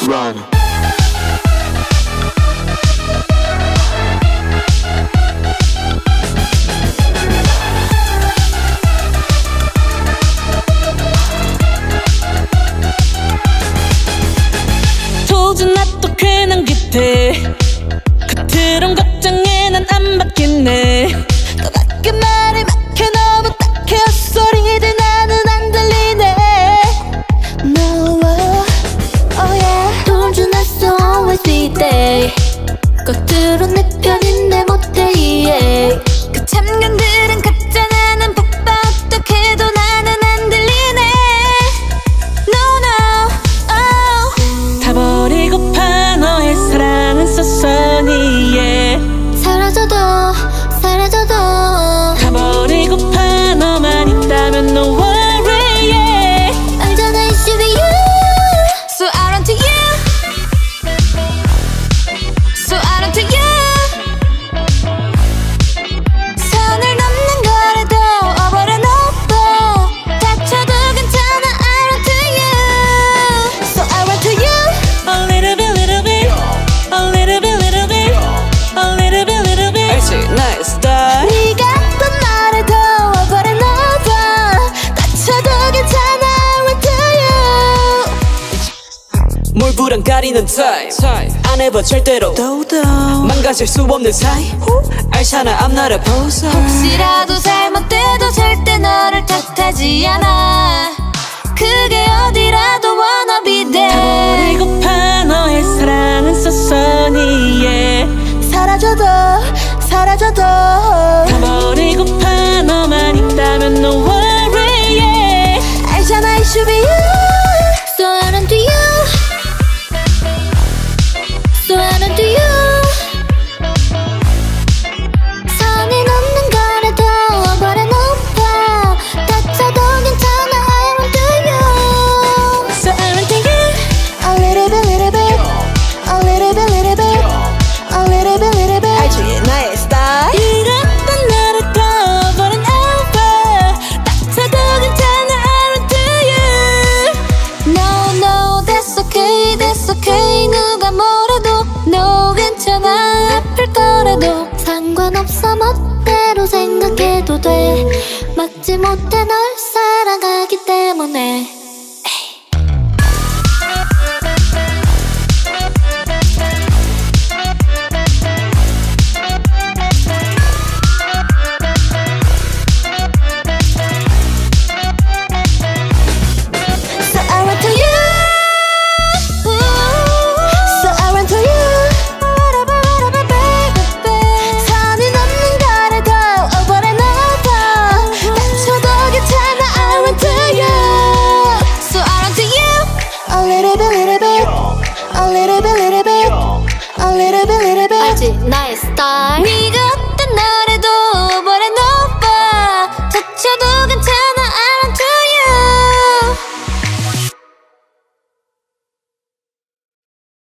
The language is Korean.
run. 도전 놔도 괜한 기대 겉으론 걱정해 난 안 바뀌네 또 밖에 말이 막혀 너무 딱해 헛소리들 나는 안 들리네 No oh yeah Told you not so always be there 겉으론 내 편인데 못해 이해 그 참견들은 가짜 나는 폭발 어떡해도 나는 안 들리네 No no oh 다 버리고파 너의 사랑은 쏘쏘니 yeah 사라져도 사라져도 다 버리고파 너만 있다면 no worry yeah 알잖아 it should be you So I run to you So I run to you 선을 넘는 거라도 over and over 다쳐도 괜찮아 I run to you So I run to you A little bit little bit A little bit little bit A little bit little bit 알지 나의 스타일 네가 또 말해도 over and over 다쳐도 괜찮아 I run to you 뭘 불안가리는 타입 안 해봐 절대로 망가질 수 없는 사이 알잖아 I'm not a poser 혹시라도 잘못돼도 절대 너를 탓하지 않아 그게 어디라도 wanna be there 다 버리고파 너의 사랑은 쏘쏘니 yeah 사라져도 사라져도 다 버리고파 너만 있다면 no worry yeah 알잖아 it should be you So I run to you So I run to you 선이 넘는 거라도 over and over 다쳐도 괜찮아 I run to you So I run to you A little bit little bit A little bit little bit A little bit little bit 알지 나의 스타일 이렇단 나라도 over and over 다쳐도 괜찮아 I run to you No no that's okay that's okay 누가 뭐래도 No 괜찮아 아플 거라도 상관없어 멋대로 생각해도 돼 막지 못해 널 사랑하기 때문에 So I run to you So I run to you 선이 넘는 거라도 over and over 다쳐도 괜찮아 I run to you So I run to you A little bit little bit A little bit little bit A little bit little bit 알지 나의 스타일